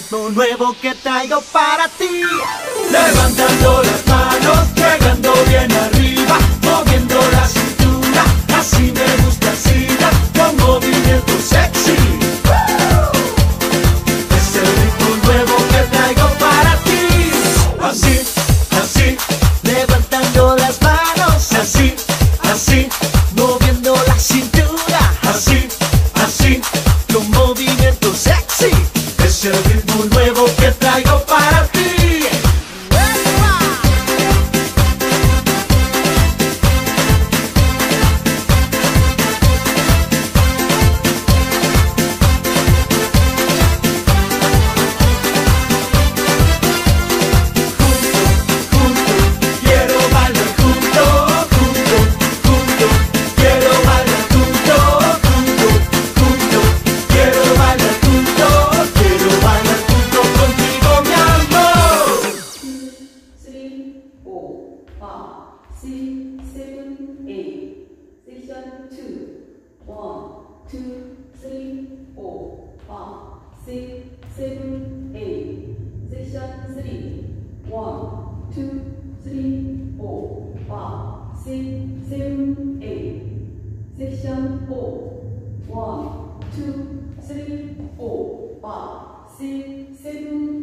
ritmo nuevo que traigo para ti. Levantando las manos, llegando bien arriba, moviendo la cintura, así me gusta así, con movimiento sexy. Es el ritmo nuevo que traigo para ti. Así, así, Levantando las manos, así, así, moviendo la cintura, así, así. con movimiento sexy. Es el ritmo nuevo que traigo para ti. Quiero bailar junto, junto, junto. Quiero bailar junto, junto, junto. Quiero bailar junto, quiero bailar junto contigo, mi amor. 2, 3, 4, 5, 6, 7, 8. Section 2. 1, 2, 3, 4, 5, 6, 7, 8. Section 3. 1, 2, 3, 4, 5, 6, 7, 8. Section 4. 1, 2, 3, 4, 5, 6, 7,